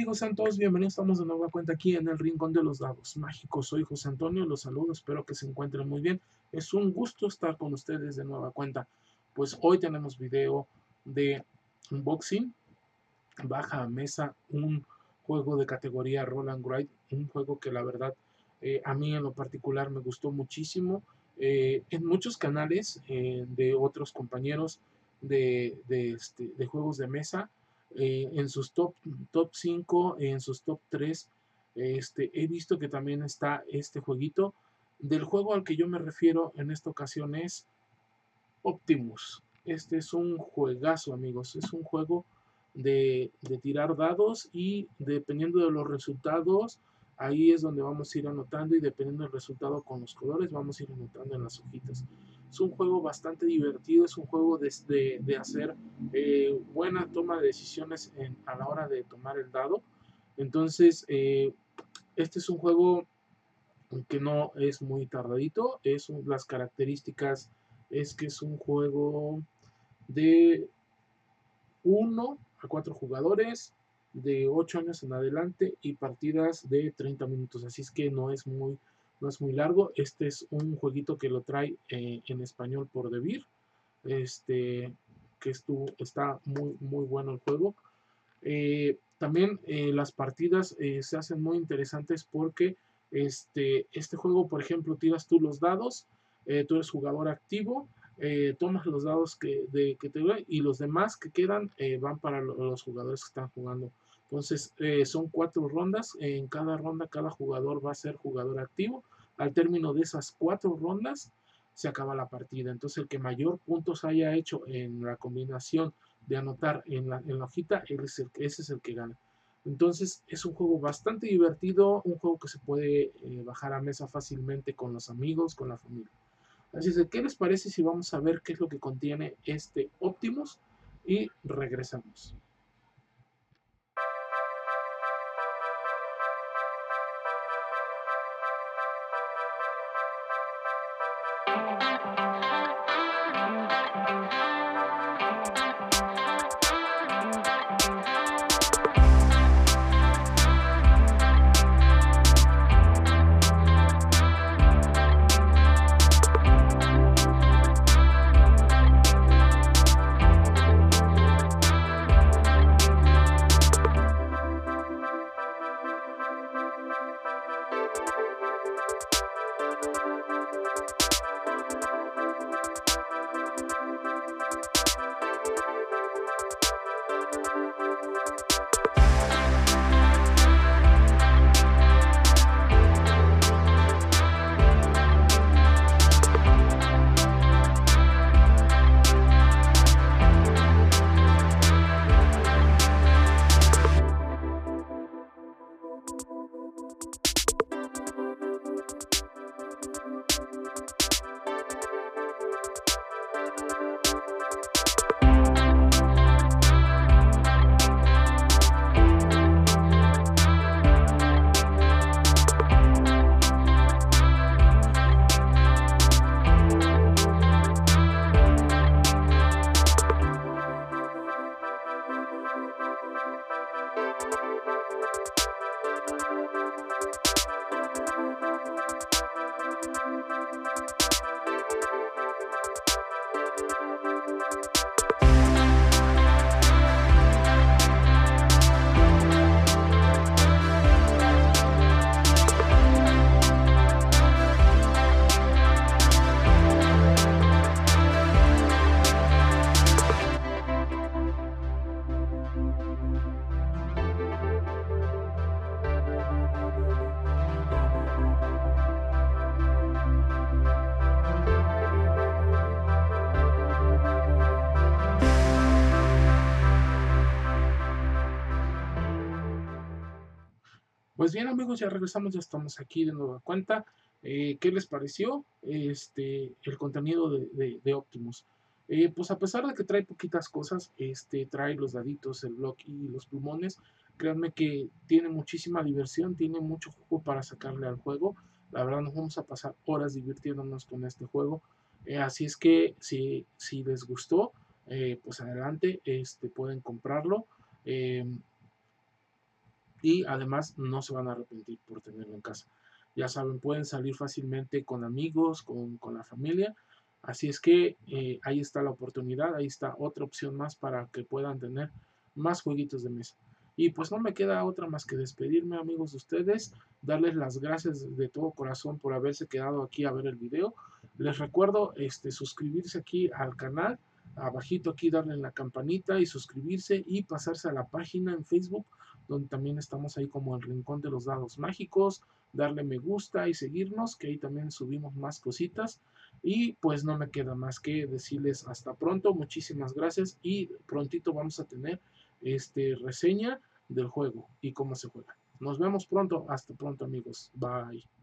amigos? Sean todos bienvenidos. Estamos de nueva cuenta aquí en el Rincón de los Dados Mágicos. Soy José Antonio, los saludo, espero que se encuentren muy bien. Es un gusto estar con ustedes de nueva cuenta. Pues hoy tenemos video de unboxing, baja a mesa, un juego de categoría Roll and Ride, un juego que la verdad a mí en lo particular me gustó muchísimo. En muchos canales de otros compañeros de juegos de mesa, en sus top 5, en sus top 3, he visto que también está este jueguito. Del juego al que yo me refiero en esta ocasión es Optimus. Este es un juegazo, amigos. Es un juego de tirar dados y dependiendo de los resultados, ahí es donde vamos a ir anotando y dependiendo del resultado con los colores, vamos a ir anotando en las hojitas. Es un juego bastante divertido, es un juego de hacer buena toma de decisiones a la hora de tomar el dado. Entonces, este es un juego que no es muy tardadito. Las características es que es un juego de 1 a 4 jugadores, de 8 años en adelante y partidas de 30 minutos. Así es que no es muy largo. Este es un jueguito que lo trae en español por Devir. Que está muy bueno el juego. También las partidas se hacen muy interesantes porque este juego, por ejemplo, tiras tú los dados, tú eres jugador activo, tomas los dados que te doy y los demás que quedan van para los jugadores que están jugando. Entonces, son 4 rondas. En cada ronda, cada jugador va a ser jugador activo. Al término de esas 4 rondas, se acaba la partida. Entonces, el que mayor puntos haya hecho en la combinación de anotar en la hojita, ese es el que gana. Entonces es un juego bastante divertido, un juego que se puede bajar a mesa fácilmente con los amigos, con la familia. Así es que, ¿qué les parece si vamos a ver qué es lo que contiene este Optimus? Y regresamos. Pues bien, amigos, ya regresamos, ya estamos aquí de nueva cuenta. ¿Qué les pareció el contenido de Optimus? Pues a pesar de que trae poquitas cosas, trae los daditos, el block y los plumones, créanme que tiene muchísima diversión, tiene mucho juego para sacarle al juego. La verdad nos vamos a pasar horas divirtiéndonos con este juego. Así es que si les gustó, pues adelante, pueden comprarlo. y además no se van a arrepentir por tenerlo en casa. Ya saben, pueden salir fácilmente con amigos, con la familia. Así es que ahí está la oportunidad, ahí está otra opción más para que puedan tener más jueguitos de mesa. Y pues no me queda otra más que despedirme, amigos de ustedes, darles las gracias de todo corazón por haberse quedado aquí a ver el video. Les recuerdo suscribirse aquí al canal, abajito aquí darle en la campanita y suscribirse y pasarse a la página en Facebook donde también estamos ahí como el Rincón de los Dados Mágicos, darle me gusta y seguirnos, que ahí también subimos más cositas. Y pues no me queda más que decirles hasta pronto, muchísimas gracias y prontito vamos a tener reseña del juego y cómo se juega. Nos vemos pronto, hasta pronto amigos, bye.